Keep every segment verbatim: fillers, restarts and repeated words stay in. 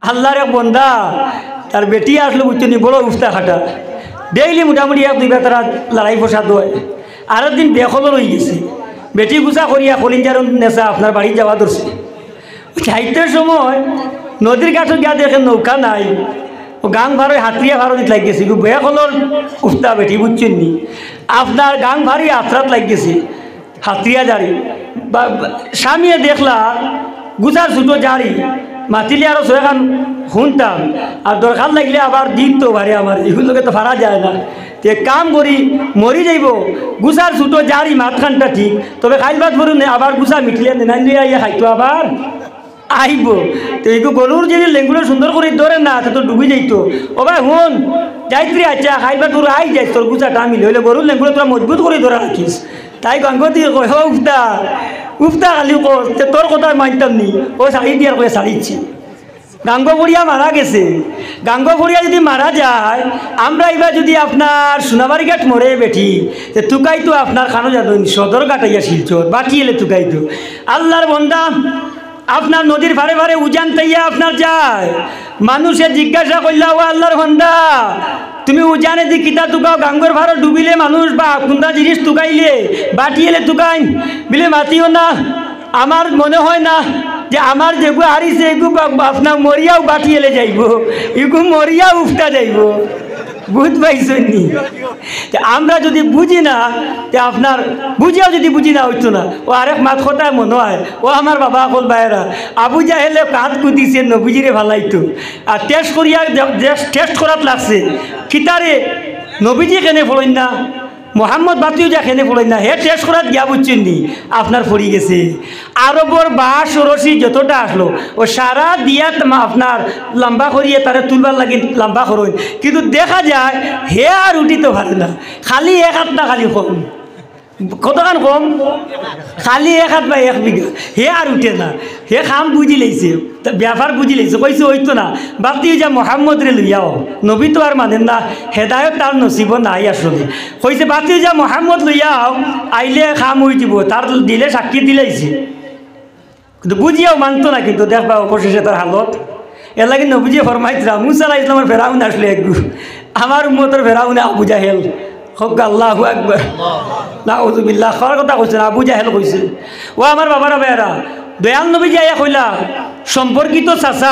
আল্লাহর এক বন্দা তার বেটি আসলো বুঝছেন বড় উফতা খাটা ডেইলি মোটামুটি এক দুই তারা লড়াই ফসাদ হয়। আরো দিন বেখলর হয়ে গেছে, বেটি গুছা করিয়া কলিঞ্জার নেশা আপনার বাড়ি যাওয়া ধরছে। চাইতের সময় নদীর কাছে গিয়া দেখেন নৌকা নাই, ও গাং ভাড়ি হাতরিয়া ভাড়ো দিতে লাগিয়েছে, বেখলর উফতা বেটি বুঝছেন নি আপনার গাং ভাড়ি আত্রাত লাগিয়েছে হাতরিয়া জারি বা স্বামীয়ে দেখলা গুছার ছুটো জারি মাতিলে আরো ছয়খান শুনতাম আর দরকার লাগলে আবার দিন তো ভারে আমার এগুলোকে তো ভাড়া যায় না। তে কাম করি মরি যাইব গুছার ছুটো জারি মাতখানটা ঠিক, তবে খাইল ভাত ভরুন আবার গুছা মিটলে নেনাই দিয়ে আইয়া খাইতো আবার আইব। তো এইগো গরুর যদি লেঙ্গুলো সুন্দর করে ধরে না তো ডুবি যাইতো। ও ভাই হুন যাইত্রি আচ্ছা খাইবা তোর আই যাইস তোর গুছাটা মিলে হইলে গরুর লেঙ্গুলো তোরা মজবুত করে ধরে রাখিস। তাই গঙ্গতি কয় হ উফতা উফতা খালি তোর কথা মানতাম নি, ও শাড়ি দিয়ার করে শাড়িচ্ছি। গাঙ্গফড়িয়া মারা গেছে, গাঙ্গফড়িয়া যদি মারা যায় আমরা এবার যদি আপনার সোনাবাড়ি ঘাট মরে বেঠি তুকাই তো আপনার খানো যাদন সদর ঘাটাইয়া শিলচর বাটি এলে তুকাই তো আল্লাহর বন্দা আপনার নদীর ভারে ভারে উজান তাইয়া আপনার যায়। মানুষে জিজ্ঞাসা করলা ও আল্লাহর বন্দা তুমি উজানে দি কিতা তুকাও গাঙ্গর ভাড়া ডুবিলে মানুষ বা কোনটা জিনিস তুকাইলে বাটি এলে তুকাইন বিলে মাতিও না। আমার মনে হয় না যে আমার যেগু হারিছে এগু আপনার মরিয়াও বাটি এলে যাইব, এগু মরিয়া উফটা যাইব, বুঝ পাইছেন। আমরা যদি বুঝি না যে আপনার বুঝিয়াও যদি বুঝি না হইতো না। ও আরেক মাত কথায় মনে হয় ও আমার বাবা অকল বাইরা আবু জাহেলে কাঁধ কুদিছে নবীজিরে ভালাইতো আর টেস্ট করিয়া টেস্ট করাত লাগছে কিতারে নবীজি কেনে ফলইন না মোহাম্মদ বাতিও যা খেনে পড়েন না হে টেস্ট করার গিয়া বুঝছেন নি আপনার পড়ি গেছে। আরবর বাঁশ রশি যতটা আসলো ও সারা দিয়া আপনার লম্বা করিয়ে তারা তুলবার লাগে লম্বা করুন, কিন্তু দেখা যায় হে আর উঠিতে পারে না, খালি এক হাত না খালি কম কতখান কম খালি এক হাত বা এক বিঘা হে আর উঠে না। হে খাম বুঝি লাইছে ব্যাপার বুঝি লাইছে কইছে হইতো না বাতি যা মোহাম্মদ রে লইয়াও নবী তো আর মানেন না হেদায়ত তার নসিব নাই আসলে। কইছে বাতি যা মোহাম্মদ লইয়াও আইলে খাম হয়ে যাব তার দিলে সাক্ষী দিলাইছে, কিন্তু বুঝিয়াও মানতো না। কিন্তু দেখবা অবশেষে তার হালত এর লাগে নবীজি ফরমাইতরা মুসা আলাইহিস সালামের ফেরাউন আসলে একটু আমার উম্মতের ফেরাউনে আবু জাহেল হক আল্লাহু আকবার নাউযুবিল্লাহ খাওয়ার কথা কইছেন আবু জাহেল কইছে। ও আমার বাবারা বেয়ারা দয়াল নবীজি আইয়া কইলা সম্পর্কিত চাচা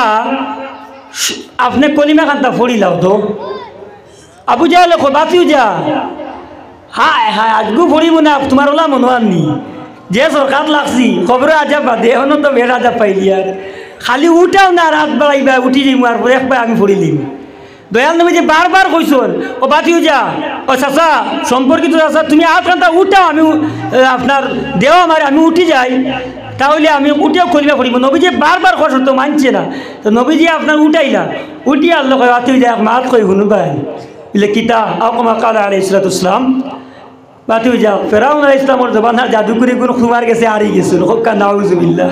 আপনি কলিমা খান্তা ফড়ি লাও তো। আবু জাহেল কো বাতিও যা হায় হায় আজগু ফড়িব না তোমার ওলা মনোয়ার নি যে সরকার লাগছি খবর আজাব বাদে এখন তো বের আজাব পাইলি আর খালি উঠাও না রাত বেড়াইবা উঠি যাই আর পরে একবার আমি ফড়িলিম। দয়াল নবী যে বারবার কইছেন ও বাতিও যা ও চাচা সম্পর্কিত চাচা তুমি আট ঘন্টা উঠাও আমি আপনার দেও আমার আমি উঠি যাই তাহলে আমি উঠেও কলিমা পড়িব। নবীজি বারবার কষ্ট তো মানছে না, তো নবীজি আপনার উঠাইলা উঠিয়ে আল্লাহ কয় বাতিও যা মাত কই শুনুবাই বলে কিতা আকামা কালা আলাইহিস সালাতু ওয়াসসালাম বাতিও যা ফেরাউন আলাইহিস সালামের জবানার জাদুকরি গুণ খুমার গেছে হারিয়ে গেছিল হক্কা নাউযুবিল্লাহ।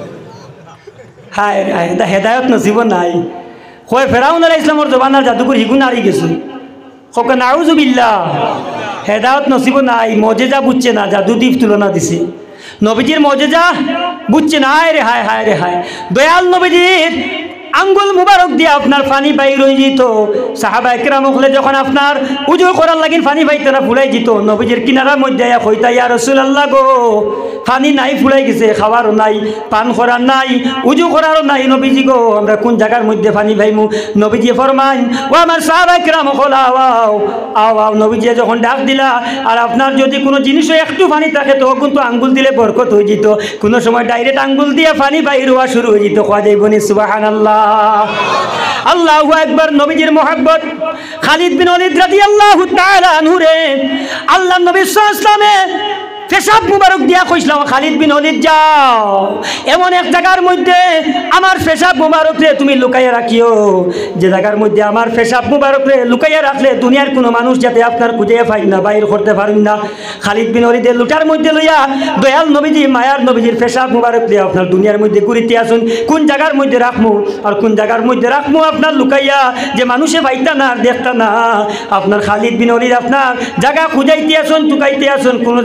হায় হায় দা হেদায়ত নসিব নাই কয় ফেরাউন আলাইহিস সালামের জবানার জাদুকরি হিগুন হারিয়ে গেছে হক্কা নাউযুবিল্লাহ। হেদায়ত নসিব নাই, মজেজা বুঝছে না, জাদু দ্বীপ তুলনা দিছে নবীজির মজেজা বুঝছে না। হায় রে হায় হায় রে হায় দয়াল নবীজির আঙ্গুল মুবারক দিয়ে আপনার পানি বাইর হয়ে যেত। সাহাবা একরাম হলে যখন আপনার উজু করার লাগিন পানি বাইতে না ফুলাই যেত নবীজির কিনারার মধ্যে কইতা ইয়া রাসূলুল্লাহ গো পানি নাই ফুলাই গেছে খাওয়ারও নাই পান করার নাই উজু করারও নাই নবীজি গো আমরা কোন জায়গার মধ্যে পানি পাইমু। নবীজি ফরমান ও আমার সাহাবা একরাম হল আও আও আও নবীজি যখন ডাক দিলা আর আপনার যদি কোনো জিনিসও একটু পানি থাকে তো কিন্তু আঙ্গুল দিলে বরকত হয়ে যেত, কোনো সময় ডাইরেক্ট আঙ্গুল দিয়ে পানি বাইর হওয়া শুরু হয়ে যেত। কয়া যাইবনি সুবহানাল্লাহ আল্লাহু আকবার। নবীজির মোহাব্বত খালিদ বিন ওয়ালিদ রাদিয়াল্লাহু তাআলা আনহু রে আল্লাহ নবী সাল্লাল্লাহু আলাইহি ওয়াসাল্লামে পেশাব মুবারক দিয়া কইছিলাম খালিদ বিন ওয়ালিদ যাও এমন এক জায়গার মধ্যে আমার পেশাব মুবারক রে তুমি লুকাইয়া রাখিও, যে জায়গার মধ্যে আমার পেশাব মুবারক রে লুকাইয়া রাখলে দুনিয়ার কোনো মানুষ যাতে আপনার খুঁজে পাই না বাইর করতে পারেন না। খালিদ বিন ওয়ালিদের লুটার মধ্যে লইয়া দয়াল নবীজি মায়ার নবীজির পেশাব মুবারক দিয়ে আপনার দুনিয়ার মধ্যে ঘুরিতে আসুন কোন জায়গার মধ্যে রাখমু আর কোন জায়গার মধ্যে রাখমু আপনার লুকাইয়া যে মানুষে পাইতা না আর দেখতা না। আপনার খালিদ বিন ওয়ালিদ আপনার জায়গা খুঁজাইতে আসুন টুকাইতে আসুন কোনো জায়গা তো আর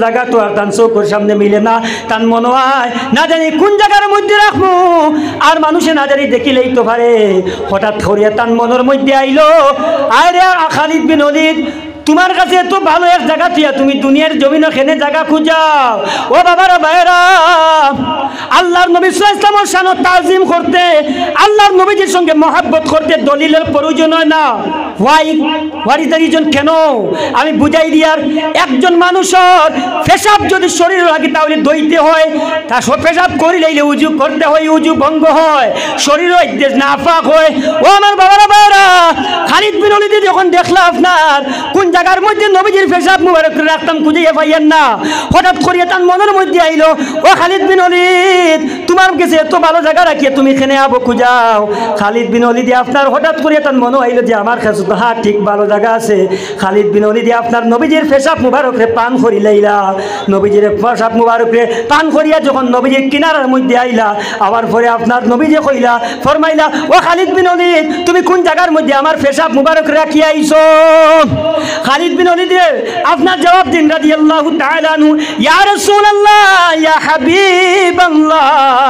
আর তান চোখের সামনে মিলে না, তান মনে হয় না জানি কোন জায়গার মধ্যে রাখবো, আর মানুষে না জানি দেখিলেই তো পারে। হঠাৎ করিয়া তান মনের মধ্যে আইলো, আরে খালিদ বিন ওয়ালিদ, তোমার কাছে এত ভালো এক জায়গা থিয়া তুমি দুনিয়ার জমিন খেনে জায়গা খুঁজাও। ও বাবারা ভাইরা, আল্লাহর নবী সাল্লাল্লাহু আলাইহি ওয়াসাল্লামের শান তাজিম করতে, আল্লাহর নবীজির সঙ্গে মহব্বত করতে দলিলের প্রয়োজন হয় না। Why what is the reason? কেন আমি বুঝাই দিয়ার, একজন মানুষের পেশাব যদি শরীর লাগে তাহলে দইতে হয়, তা সব পেশাব করিলে উজু করতে হয়, উজু ভঙ্গ হয়, শরীর নাফাক হয়। ও আমার বাবারা ভাইরা, খালিদ বিন ওয়ালিদ যখন দেখলা আপনার কোন জায়গার মধ্যে নবীজির পেশাব মুবারক রাখতাম খুঁজে পাইয়েন না, হঠাৎ করিয়া তার মনের মধ্যে আইলো, ও খালিদ বিন ওয়ালিদ, তোমার কাছে এত ভালো জায়গা রাখিয়ে তুমি এখানে আবো খুঁজাও। খালিদ বিন ওয়ালিদ আপনার হঠাৎ করিয়া তার মনে আইলো যে আমার কাছে তো হ্যাঁ ঠিক ভালো জায়গা আছে। খালিদ বিন ওয়ালিদ আপনার নবীজির পেশাব মুবারক রে পান করি লাইলা, নবীজির পেশাব মুবারক রে পান করিয়া যখন নবীজির কিনারার মধ্যে আইলা, আবার পরে আপনার নবীজি কইলা ফরমাইলা, ও খালিদ বিন ওয়ালিদ, তুমি কোন জায়গার মধ্যে আমার পেশাব মুবারক রাখিয়া আইছো? খালিদ বিন ওয়ালিদ আপনার জবাব দিন রাদিয়াল্লাহু তাআলা আনহু, ইয়া রাসূলুল্লাহ, ইয়া হাবিবাল্লাহ,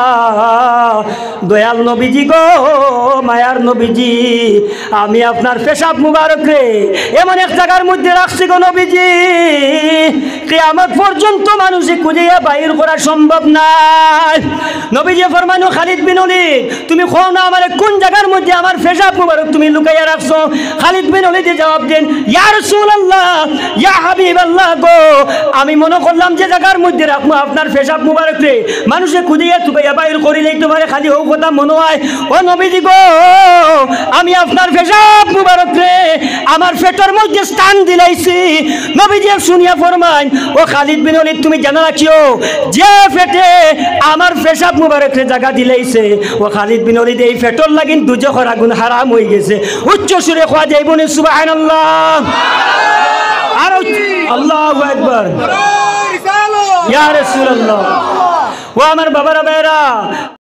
দয়াল নবীজি গো, মায়ার নবীজি, আমি আপনার পেশাব মুবারক রে এমন এক জায়গার মধ্যে রাখছি গো নবীজি, কিয়ামত পর্যন্ত মানুষে খুঁজিয়া বাইর করা সম্ভব নাই। নবীজি ফরমানো, খালিদ বিন ওয়ালিদ, তুমি কও না আমার কোন জায়গার মধ্যে আমার পেশাব মুবারক তুমি লুকাইয়া রাখছো? খালিদ বিন ওয়ালিদ জবাব দেন, ইয়া রাসূলুল্লাহ, ইয়া হাবিবাল্লাহ গো, আমি মনে করলাম যে জায়গার মধ্যে রাখবো আপনার পেশাব মুবারক রে মানুষে খুঁজিয়া তুকাইয়া বাইর করিলেই তোমার খালি হোক কথা মনে হয়। ও নবীজি গো, আমি আপনার পেশাব মুবারক রে আমার পেটের মধ্যে স্থান দিলাইছি। নবীজি শুনিয়া ফরমান, ও খালিদ বিন ওয়ালিদ, তুমি জানা রাখিও, যে পেটে আমার পেশাব মুবারক রে জায়গা দিলাইছে, ও খালিদ বিন ওয়ালিদ এই পেটর লাগিন দুজখের আগুন হারাম হয়ে গেছে। উচ্চ সুরে খোয়া যাইব না সুবহানাল্লাহ, আর আল্লাহু আকবার, ইয়া রাসূলুল্লাহ। ও আমার বাবারা ভাইরা,